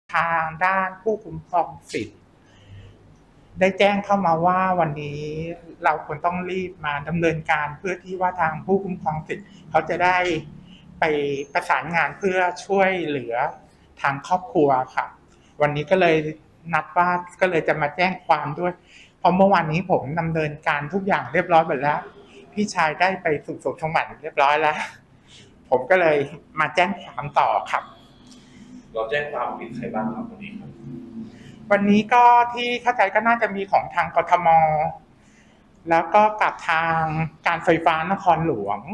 ทางด้านผู้คุ้มครองสิทธิ์ได้แจ้งเข้ามาว่าวันนี้เราควรต้องรีบมาดำเนินการเพื่อที่ว่าทางผู้คุ้มครองสิทธิ์เขาจะได้ไปประสานงานเพื่อช่วยเหลือทางครอบครัวค่ะวันนี้ก็เลยนัดว่าก็เลยจะมาแจ้งความด้วยเพราะเมื่อวานนี้ผมดำเนินการทุกอย่างเรียบร้อยหมดแล้วพี่ชายได้ไปสู่สวงสวรรค์เรียบร้อยแล้วผมก็เลยมาแจ้งความต่อครับเราแจ้งความผิดใครบ้างครับวันนี้ครับวันนี้ก็ที่เข้าใจก็น่าจะมีของทางกทม.แล้วก็กับทางการไฟฟ้านครหลวง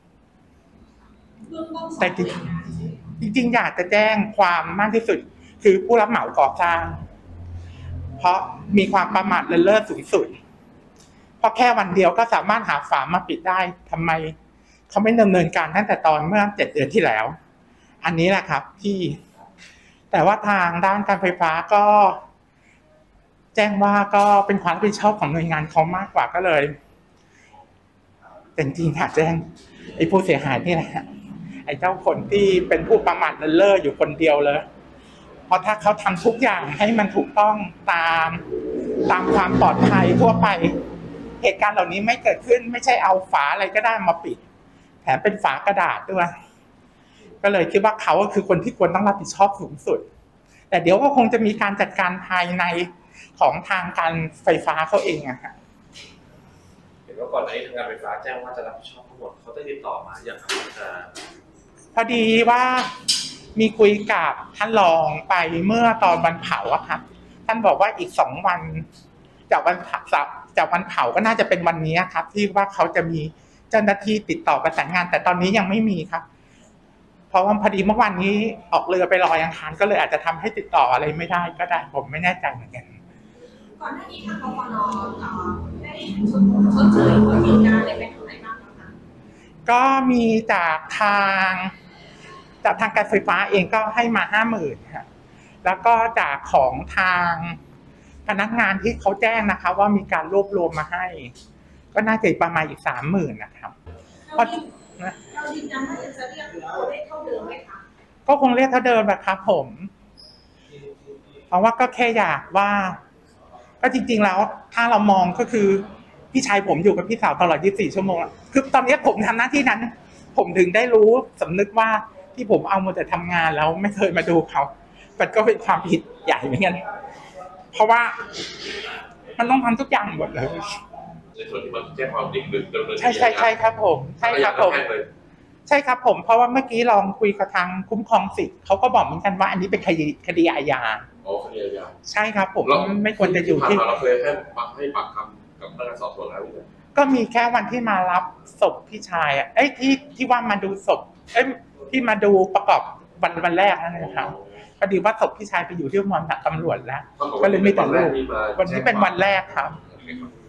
แต่จริงอยากจะแจ้งความมากที่สุดคือผู้รับเหมาก่อสร้างเพราะมีความประมาทเลินเล่อสูงสุดเพราะแค่วันเดียวก็สามารถหาฝามาปิดได้ทำไมเขาไม่ดำเนินการตั้งแต่ตอนเมื่อ7 เดือนที่แล้วอันนี้แหละครับที่แต่ว่าทางด้านการไฟฟ้าก็แจ้งว่าก็เป็นความรับผิดชอบของหน่วยงานเขามากกว่าก็เลยแต่จริงๆค่ะแจ้งไอ้ผู้เสียหายนี่แหละไอ้เจ้าคนที่เป็นผู้ประมาทเลินเล่ออยู่คนเดียวเลยเพราะถ้าเขาทำทุกอย่างให้มันถูกต้องตามความปลอดภัยทั่วไปเหตุการณ์เหล่านี้ไม่เกิดขึ้นไม่ใช่เอาฝาอะไรก็ได้มาปิดแถมเป็นฝากระดาษด้วยก็เลยคิดว่าเขาคือคนที่ควรต้องรับผิดชอบสูงสุดแต่เดี๋ยวก็คงจะมีการจัดการภายในของทางการไฟฟ้าเขาเองอะค่ะเห็นว่าก่อนหน้านี้ทางการไฟฟ้าแจ้งว่าจะรับผิดชอบทั้งหมดเขาได้ติดต่อมาอย่างไรพอดีว่ามีคุยกับท่านรองไปเมื่อตอนวันเผาอะครับท่านบอกว่าอีก2 วันจากวันเผาก็น่าจะเป็นวันนี้ครับที่ว่าเขาจะมีเจ้าหน้าที่ติดต่อประสานงานแต่ตอนนี้ยังไม่มีครับเพราะว่าพอดีเมื่อวันนี้ออกเรือไปลอยอังคารก็เลยอาจจะทำให้ติดต่ออะไรไม่ได้ก็ได้ผมไม่แน่ใจเหมือนกันก่อนหน้านี้ทางกฟน.ได้ชดเชยผลเยียวยาอะไรไปเท่าไหร่บ้างคะก็มีจากทางการไฟฟ้าเองก็ให้มา50,000ค่ะแล้วก็จากของทางพนักงานที่เขาแจ้งนะคะว่ามีการรวบรวมมาให้ก็น่าจะประมาณอีก30,000นะครับเรายืนยันว่าจะเรียกตัวเลขเท่าเดิมไหมคะก็คงเรียกเท่าเดิมนะครับผมเพราะว่าก็แค่อยากว่าก็จริงๆแล้วถ้าเรามองก็คือพี่ชายผมอยู่กับพี่สาวตลอด24 ชั่วโมงคือตอนนี้ผมทำหน้าที่นั้นผมถึงได้รู้สำนึกว่าที่ผมเอามาแต่ทำงานแล้วไม่เคยมาดูเขามันก็เป็นความผิดใหญ่เหมือนกันเพราะว่ามันต้องทำทุกอย่างหมดเลยในส่วนที่มันแจ้งความจริงหรือดำเนินใช่ครับผมใช่ครับผมเพราะว่าเมื่อกี้ลองคุยกับทางคุ้มครองสิทธิ์เขาก็บอกเหมือนกันว่าอันนี้เป็นคดีอาญาคดีอาญาใช่ครับผมไม่ควรจะอยู่ที่เราเคยให้ปากคำกับพนักงานสอบสวนแล้วก็มีแค่วันที่มารับศพพี่ชายที่ว่ามาดูศพที่มาดูประกอบวันแรกนั่นนะครับพอดีว่าศพพี่ชายไปอยู่ที่มณฑลตำรวจแล้วก็เลยไม่แต่ลูกวันนี้เป็นวันแรกครับ